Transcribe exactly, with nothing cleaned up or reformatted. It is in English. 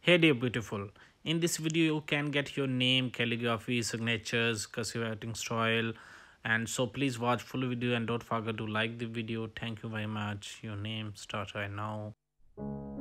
Hey dear beautiful, in this video you can get your name, calligraphy, signatures, cursive writing style, and so please watch full video and don't forget to like the video. Thank you very much. Your name start right now.